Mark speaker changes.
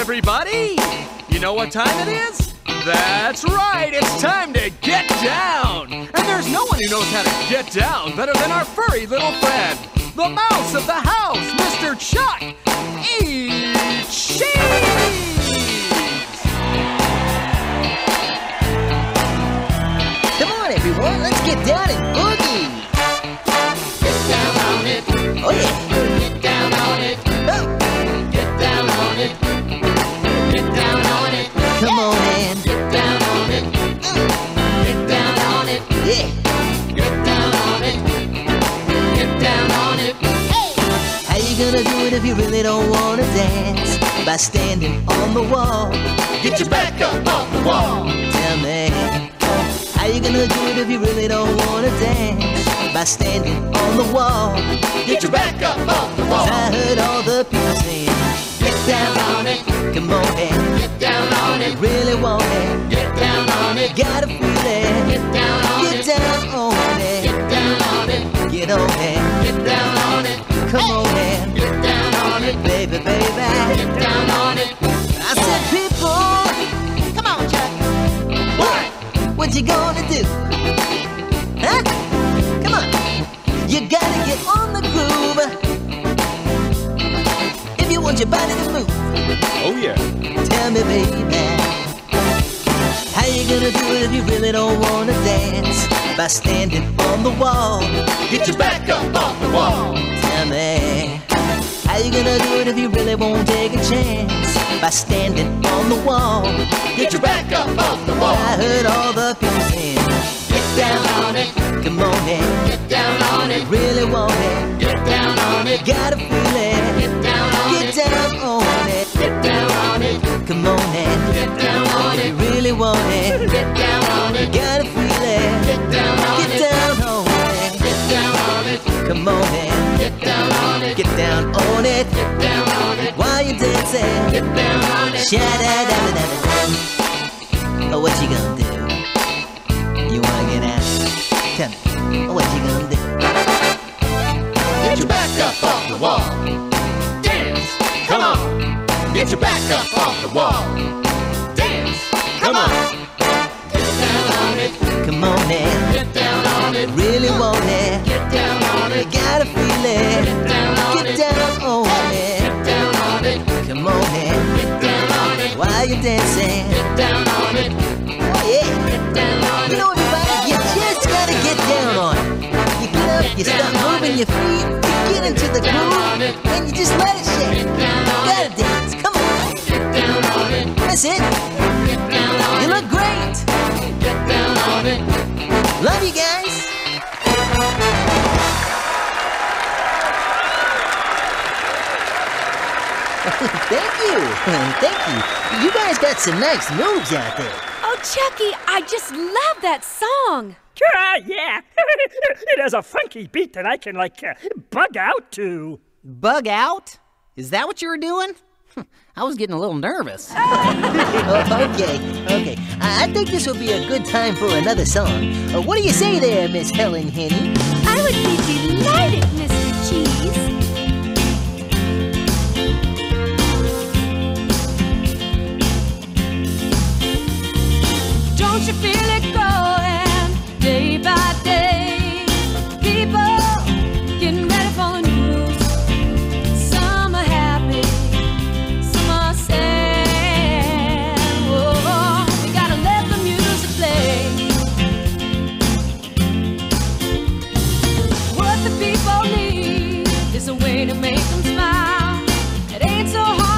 Speaker 1: everybody! You know what time it is? That's right, it's time to get down! And there's no one who knows how to get down better than our furry little friend, the mouse of the house, Mr. Chuck! Eat cheese!
Speaker 2: Come on, everyone, let's get down and boogie!
Speaker 3: Get down on it.
Speaker 2: Oh, yeah!
Speaker 3: Get down on it.
Speaker 2: Oh.
Speaker 3: Get down on it. Get down on it.
Speaker 2: Come on, man!
Speaker 3: Get down on it. Get down on it.
Speaker 2: Yeah!
Speaker 3: Get down on it. Get down on it.
Speaker 2: How you gonna do it if you really don't wanna dance? By standing on the wall.
Speaker 3: Get your back up off the wall.
Speaker 2: Tell me, how you gonna do it if you really don't wanna dance? By standing on the wall.
Speaker 3: Get your back up off the
Speaker 2: 'Cause
Speaker 3: wall.
Speaker 2: I heard all the people saying,
Speaker 3: Get down on it.
Speaker 2: come on, man,
Speaker 3: Get down on it.
Speaker 2: really want it.
Speaker 3: Get down on it.
Speaker 2: Gotta feel it.
Speaker 3: Get down on
Speaker 2: Get
Speaker 3: it.
Speaker 2: down on it.
Speaker 3: Get down on it.
Speaker 2: Get on it.
Speaker 3: Get down on it.
Speaker 2: Come on, man,
Speaker 3: Get down on it.
Speaker 2: baby, baby.
Speaker 3: Get down on it.
Speaker 2: I said, people, come on, Chuck. What you gonna do? Huh? Come on. You gotta get on the groove if you want your body to move.
Speaker 1: Oh yeah.
Speaker 2: Tell me, baby, how you gonna do it if you really don't wanna dance? By standing on the wall.
Speaker 3: Get your back up off the wall.
Speaker 2: Tell me, how you gonna do it if you really won't take a chance? By standing on the wall.
Speaker 3: Get your back up off the wall.
Speaker 2: I heard all the people saying,
Speaker 3: Get down on it.
Speaker 2: come on, man,
Speaker 3: Get down on it.
Speaker 2: really want it.
Speaker 3: Get down on it.
Speaker 2: Gotta feel it.
Speaker 3: Get down on
Speaker 2: Get
Speaker 3: it.
Speaker 2: down on it.
Speaker 3: Get down on it.
Speaker 2: Come on, man,
Speaker 3: Get down on it.
Speaker 2: really want it.
Speaker 3: Get down on it.
Speaker 2: Gotta feel it.
Speaker 3: Get down on
Speaker 2: Get
Speaker 3: it.
Speaker 2: down on it.
Speaker 3: Get down on it.
Speaker 2: Come on, man,
Speaker 3: Get down on it.
Speaker 2: get down on it.
Speaker 3: Get down on it.
Speaker 2: While you dancing,
Speaker 3: Get down on it.
Speaker 2: sha-da-da-da-da-da. Oh, what you gonna do? You wanna get out? Tell me, what you gonna do?
Speaker 3: Get your back up off the wall. Dance. Come on. Get your back up off the wall. Dance. Come on. Get down on it.
Speaker 2: Come on, man,
Speaker 3: Get down on it.
Speaker 2: really want it.
Speaker 3: Get down on
Speaker 2: You
Speaker 3: it.
Speaker 2: gotta feel it.
Speaker 3: Get down on
Speaker 2: Get
Speaker 3: it.
Speaker 2: down on it.
Speaker 3: Get down on it.
Speaker 2: Come on, man,
Speaker 3: Get down on it.
Speaker 2: while you dancing.
Speaker 3: Get down on it.
Speaker 2: Oh, yeah.
Speaker 3: Get down on
Speaker 2: You
Speaker 3: it.
Speaker 2: know, everybody, you just gotta get down on it. You get up, you start moving your feet, you get into the groove, and you just let it shake.
Speaker 3: Get down on
Speaker 2: Gotta
Speaker 3: it.
Speaker 2: dance, come on.
Speaker 3: Get down on it.
Speaker 2: That's it.
Speaker 3: Get down on
Speaker 2: You
Speaker 3: it.
Speaker 2: look great.
Speaker 3: Get down on it.
Speaker 2: Love you guys. Thank you. Thank you. You guys got some nice moves out there.
Speaker 4: Oh, Chucky, I just love that song.
Speaker 5: Yeah. It has a funky beat that I can, bug out to.
Speaker 6: Bug out? Is that what you were doing? I was getting a little nervous.
Speaker 2: Oh, okay. I think this will be a good time for another song. What do you say there, Miss Helen Henny?
Speaker 4: I would be delighted, Mr. Cheese. Don't you feel it growing day by day? People getting ready for the news. Some are happy, some are sad. Oh, we gotta let the music play. What the people need is a way to make them smile. It ain't so hard.